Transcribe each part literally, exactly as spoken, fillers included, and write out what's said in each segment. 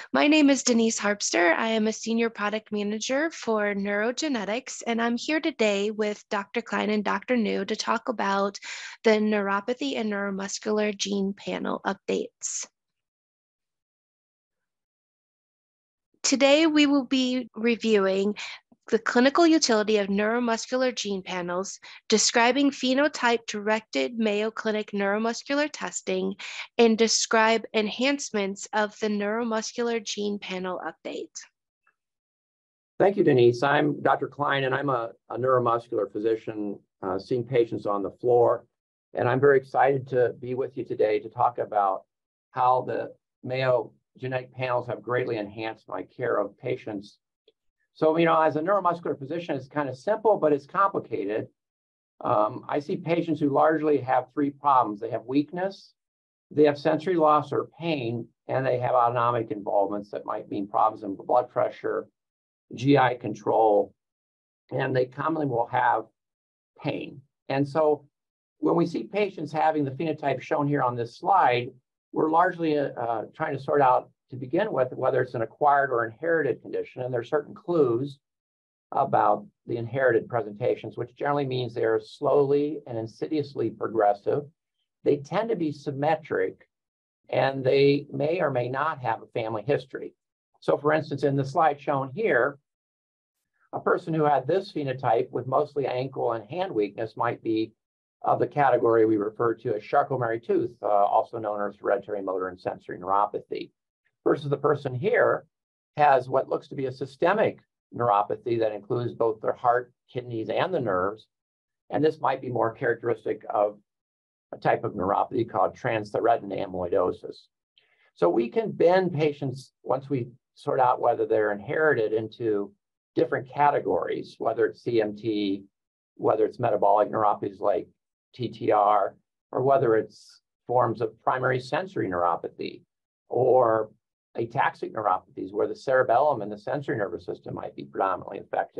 My name is Denise Harpster. I am a Senior Product Manager for Neurogenetics, and I'm here today with Doctor Klein and Doctor New to talk about the neuropathy and neuromuscular gene panel updates. Today, we will be reviewing the clinical utility of neuromuscular gene panels, describing phenotype-directed Mayo Clinic neuromuscular testing, and describe enhancements of the neuromuscular gene panel update. Thank you, Denise. I'm Doctor Klein, and I'm a, a neuromuscular physician uh, seeing patients on the floor. And I'm very excited to be with you today to talk about how the Mayo genetic panels have greatly enhanced my care of patients. So, you know, as a neuromuscular physician, it's kind of simple, but it's complicated. Um, I see patients who largely have three problems. They have weakness, they have sensory loss or pain, and they have autonomic involvements that might mean problems in blood pressure, G I control, and they commonly will have pain. And so when we see patients having the phenotype shown here on this slide, we're largely uh, trying to sort out to begin with whether it's an acquired or inherited condition. And there are certain clues about the inherited presentations, which generally means they're slowly and insidiously progressive. They tend to be symmetric, and they may or may not have a family history. So for instance, in the slide shown here, a person who had this phenotype with mostly ankle and hand weakness might be of the category we refer to as Charcot-Marie-Tooth, uh, also known as hereditary motor and sensory neuropathy, versus the person here has what looks to be a systemic neuropathy that includes both their heart, kidneys, and the nerves. And this might be more characteristic of a type of neuropathy called transthyretin amyloidosis. So we can bend patients once we sort out whether they're inherited into different categories, whether it's C M T, whether it's metabolic neuropathies like T T R, or whether it's forms of primary sensory neuropathy or ataxic neuropathies where the cerebellum and the sensory nervous system might be predominantly affected.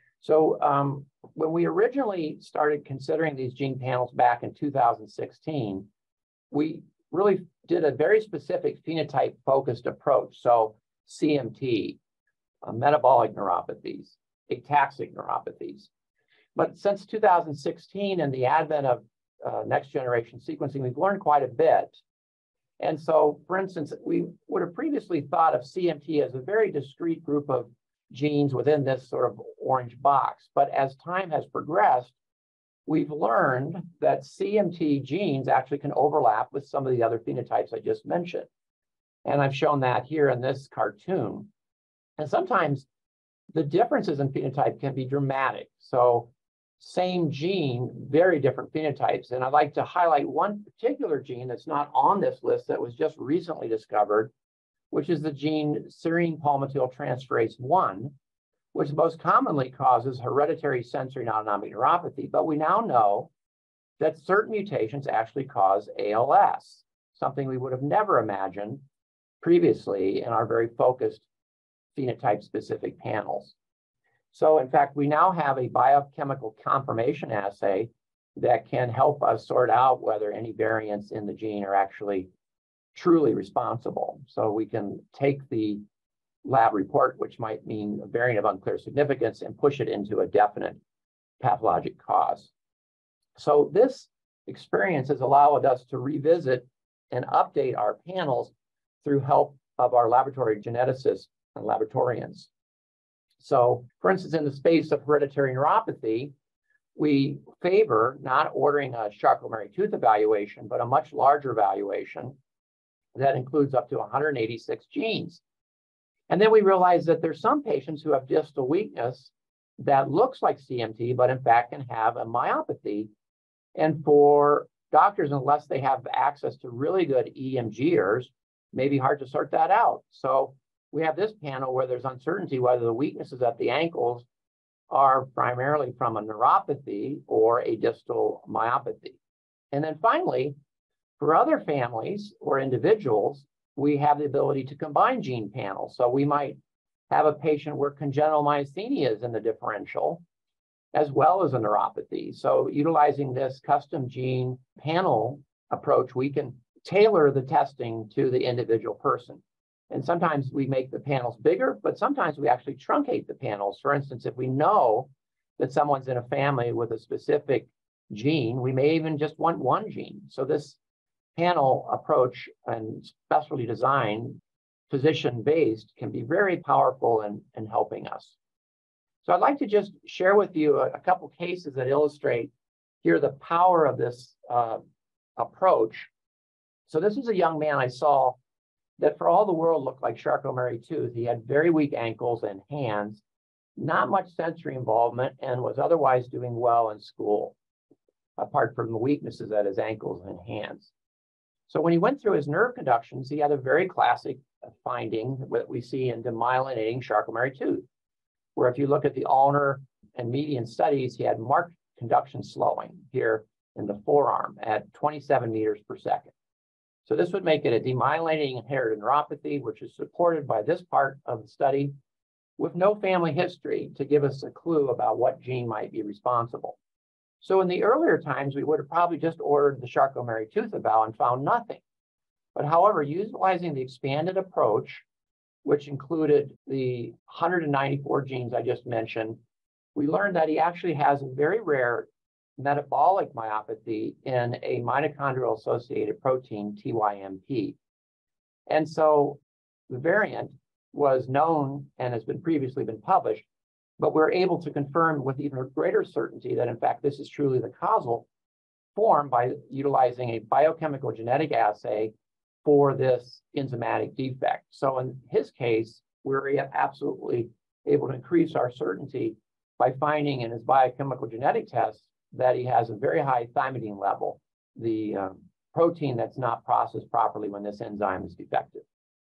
So um, when we originally started considering these gene panels back in two thousand sixteen, we really did a very specific phenotype-focused approach. So C M T, uh, metabolic neuropathies, ataxic neuropathies. But since two thousand sixteen and the advent of uh, next generation sequencing, we've learned quite a bit. And so, for instance, we would have previously thought of C M T as a very discrete group of genes within this sort of orange box. But as time has progressed, we've learned that C M T genes actually can overlap with some of the other phenotypes I just mentioned. And I've shown that here in this cartoon. And sometimes the differences in phenotype can be dramatic. So same gene, very different phenotypes. And I'd like to highlight one particular gene that's not on this list that was just recently discovered, which is the gene serine palmitoyltransferase one, which most commonly causes hereditary sensory and autonomic neuropathy. But we now know that certain mutations actually cause A L S, something we would have never imagined previously in our very focused phenotype-specific panels. So in fact, we now have a biochemical confirmation assay that can help us sort out whether any variants in the gene are actually truly responsible. So we can take the lab report, which might mean a variant of unclear significance, and push it into a definite pathologic cause. So this experience has allowed us to revisit and update our panels through help of our laboratory geneticists and laboratorians. So, for instance, in the space of hereditary neuropathy, we favor not ordering a Charcot-Marie-Tooth evaluation, but a much larger evaluation that includes up to one hundred eighty-six genes. And then we realize that there's some patients who have distal weakness that looks like C M T, but in fact can have a myopathy. And for doctors, unless they have access to really good EMGers, it may be hard to sort that out. So we have this panel where there's uncertainty whether the weaknesses at the ankles are primarily from a neuropathy or a distal myopathy. And then finally, for other families or individuals, we have the ability to combine gene panels. So we might have a patient where congenital myasthenia is in the differential, as well as a neuropathy. So utilizing this custom gene panel approach, we can tailor the testing to the individual person. And sometimes we make the panels bigger, but sometimes we actually truncate the panels. For instance, if we know that someone's in a family with a specific gene, we may even just want one gene. So this panel approach and specialty design, physician-based, can be very powerful in, in helping us. So I'd like to just share with you a, a couple cases that illustrate here the power of this uh, approach. So this is a young man I saw that for all the world looked like Charcot-Marie-Tooth. He had very weak ankles and hands, not much sensory involvement, and was otherwise doing well in school, apart from the weaknesses at his ankles and hands. So when he went through his nerve conductions, he had a very classic finding that we see in demyelinating Charcot-Marie-Tooth, where if you look at the ulnar and median studies, he had marked conduction slowing here in the forearm at twenty-seven meters per second. So this would make it a demyelinating inherited neuropathy, which is supported by this part of the study with no family history to give us a clue about what gene might be responsible. So in the earlier times, we would have probably just ordered the Charcot-Marie-Tooth eval and found nothing. But however, utilizing the expanded approach, which included the one hundred ninety-four genes I just mentioned, we learned that he actually has a very rare metabolic myopathy in a mitochondrial-associated protein, T Y M P. And so the variant was known and has been previously been published, but we're able to confirm with even greater certainty that, in fact, this is truly the causal form by utilizing a biochemical genetic assay for this enzymatic defect. So in his case, we're absolutely able to increase our certainty by finding in his biochemical genetic test that he has a very high thymidine level, the um, protein that's not processed properly when this enzyme is defective.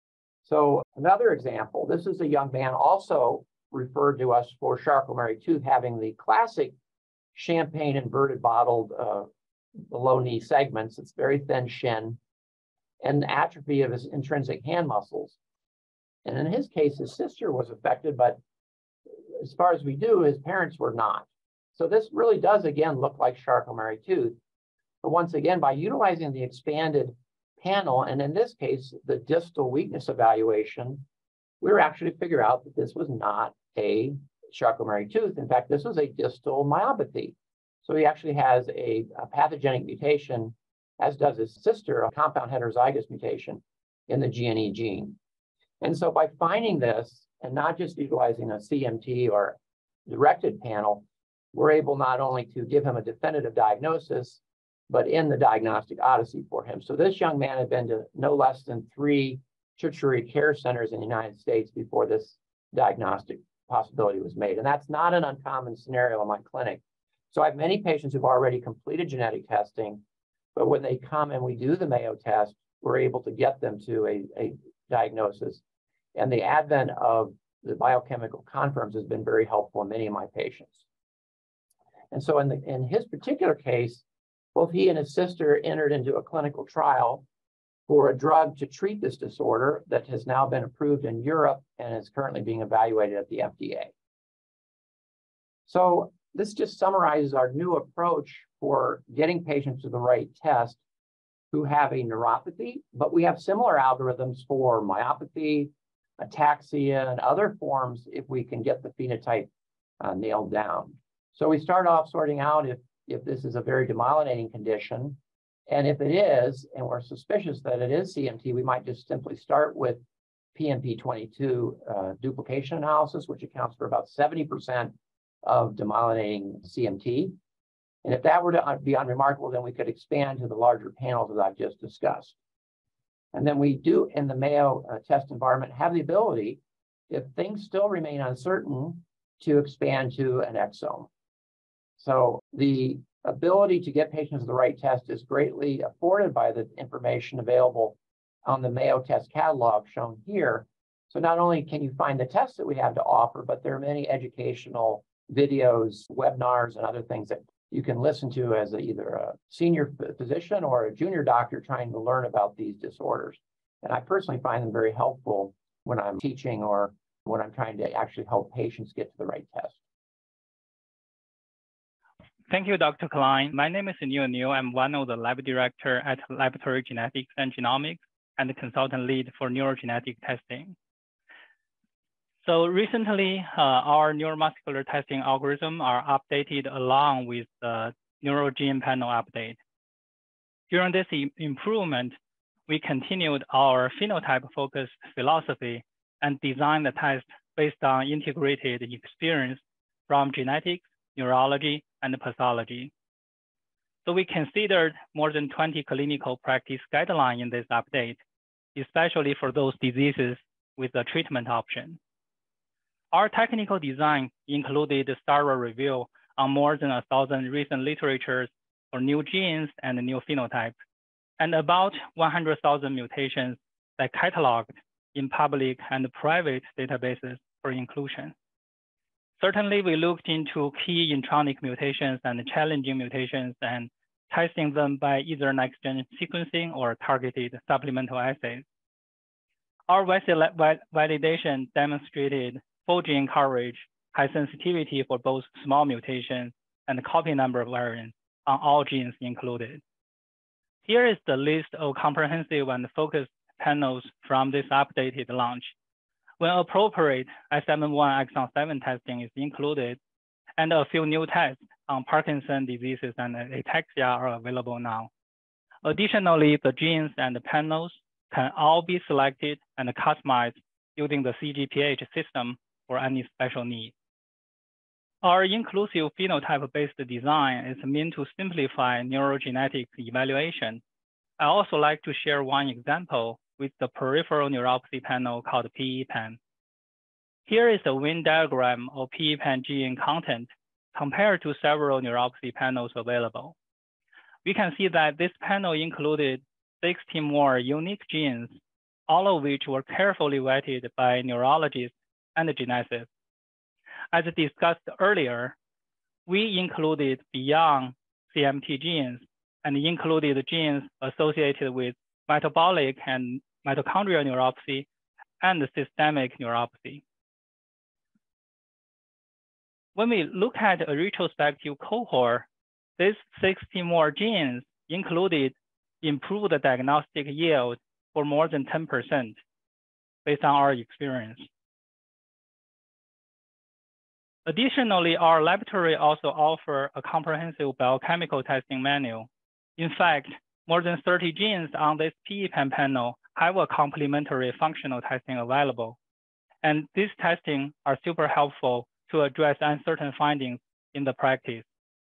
So another example, this is a young man also referred to us for Charcot-Marie-Tooth having the classic champagne inverted bottled uh, below knee segments. It's very thin shin and atrophy of his intrinsic hand muscles. And in his case, his sister was affected, but as far as we do, his parents were not. So this really does, again, look like Charcot-Marie-Tooth. But once again, by utilizing the expanded panel, and in this case, the distal weakness evaluation, we were actually to figure out that this was not a Charcot-Marie-Tooth. In fact, this was a distal myopathy. So he actually has a, a pathogenic mutation, as does his sister, a compound heterozygous mutation in the G N E gene. And so by finding this, and not just utilizing a C M T or directed panel, we're able not only to give him a definitive diagnosis, but in the diagnostic odyssey for him. So this young man had been to no less than three tertiary care centers in the United States before this diagnostic possibility was made. And that's not an uncommon scenario in my clinic. So I have many patients who've already completed genetic testing, but when they come and we do the Mayo test, we're able to get them to a, a diagnosis. And the advent of the biochemical confirms has been very helpful in many of my patients. And so in, the, in his particular case, both he and his sister entered into a clinical trial for a drug to treat this disorder that has now been approved in Europe and is currently being evaluated at the F D A. So this just summarizes our new approach for getting patients to the right test who have a neuropathy, but we have similar algorithms for myopathy, ataxia, and other forms if we can get the phenotype uh, nailed down. So we start off sorting out if, if this is a very demyelinating condition. And if it is, and we're suspicious that it is C M T, we might just simply start with P M P twenty-two uh, duplication analysis, which accounts for about seventy percent of demyelinating C M T. And if that were to be unremarkable, then we could expand to the larger panels that I've just discussed. And then we do, in the Mayo uh, test environment, have the ability, if things still remain uncertain, to expand to an exome. So the ability to get patients the right test is greatly afforded by the information available on the Mayo test catalog shown here. So not only can you find the tests that we have to offer, but there are many educational videos, webinars, and other things that you can listen to as a, either a senior physician or a junior doctor trying to learn about these disorders. And I personally find them very helpful when I'm teaching or when I'm trying to actually help patients get to the right test. Thank you, Doctor Klein. My name is Neil Neil. I'm one of the lab director at Laboratory Genetics and Genomics. and consultant lead for neurogenetic testing. So recently, uh, our neuromuscular testing algorithm are updated along with the neurogene panel update. During this improvement, we continued our phenotype-focused philosophy and designed the test based on integrated experience from genetics, neurology, and pathology. So we considered more than twenty clinical practice guidelines in this update, especially for those diseases with a treatment option. Our technical design included a thorough review on more than a thousand recent literatures for new genes and new phenotypes, and about one hundred thousand mutations that cataloged in public and private databases for inclusion. Certainly, we looked into key intronic mutations and challenging mutations and testing them by either next-gen sequencing or targeted supplemental assays. Our validation demonstrated full gene coverage, high sensitivity for both small mutations and copy number variants on all genes included. Here is the list of comprehensive and focused panels from this updated launch. When appropriate, S M M one exon seven testing is included, and a few new tests on Parkinson's diseases and ataxia are available now. Additionally, the genes and the panels can all be selected and customized using the C G P H system for any special need. Our inclusive phenotype-based design is meant to simplify neurogenetics evaluation. I also like to share one example with the peripheral neuropathy panel called P E PAN. Here is a Venn diagram of P E PAN gene content compared to several neuropathy panels available. We can see that this panel included sixteen more unique genes, all of which were carefully vetted by neurologists and geneticists. As discussed earlier, we included beyond C M T genes and included genes associated with metabolic and mitochondrial neuropathy and systemic neuropathy. When we look at a retrospective cohort, these sixteen more genes included improved diagnostic yield for more than ten percent based on our experience. Additionally, our laboratory also offers a comprehensive biochemical testing menu. In fact, more than thirty genes on this P E PAN panel have a complementary functional testing available. And these testing are super helpful to address uncertain findings in the practice.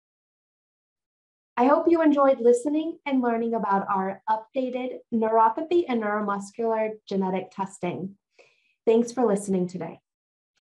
I hope you enjoyed listening and learning about our updated neuropathy and neuromuscular genetic testing. Thanks for listening today.